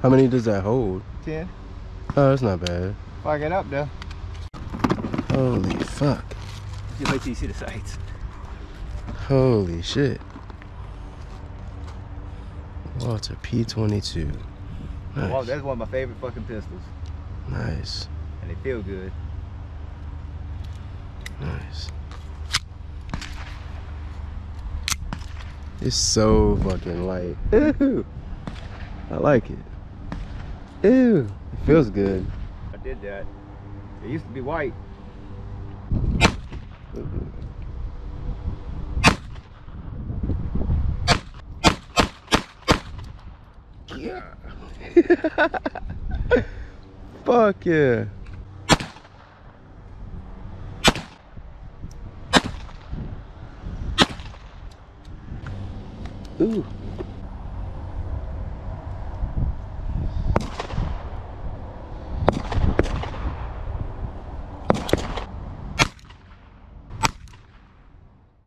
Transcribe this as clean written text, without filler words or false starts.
How many does that hold? 10. Oh, that's not bad. Fuck it up though. Holy fuck. You wait till you see the sights. Holy shit. Walther p22. Nice. Wow, that's one of my favorite fucking pistols. Nice. And they feel good. Nice. It's so fucking light. Ew. I like it. Ew. It feels good. I did that. It used to be white. Yeah. Fuck yeah. Ooh.